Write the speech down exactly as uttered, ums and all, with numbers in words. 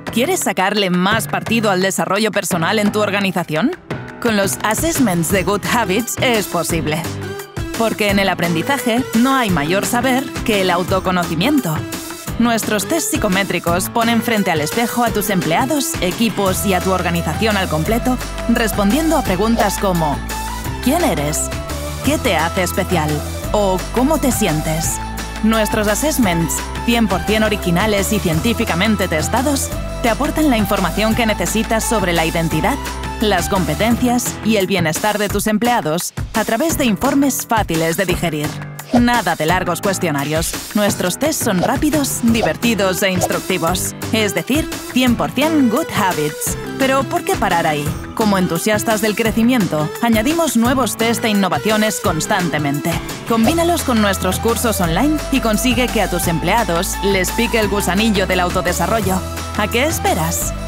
¿Quieres sacarle más partido al desarrollo personal en tu organización? Con los Assessments de Good Habits es posible. Porque en el aprendizaje no hay mayor saber que el autoconocimiento. Nuestros test psicométricos ponen frente al espejo a tus empleados, equipos y a tu organización al completo, respondiendo a preguntas como ¿quién eres? ¿Qué te hace especial? ¿O cómo te sientes? Nuestros assessments, cien por cien originales y científicamente testados, te aportan la información que necesitas sobre la identidad, las competencias y el bienestar de tus empleados a través de informes fáciles de digerir. Nada de largos cuestionarios. Nuestros tests son rápidos, divertidos e instructivos. Es decir, cien por cien Good Habits. Pero ¿por qué parar ahí? Como entusiastas del crecimiento, añadimos nuevos test e innovaciones constantemente. Combínalos con nuestros cursos online y consigue que a tus empleados les pique el gusanillo del autodesarrollo. ¿A qué esperas?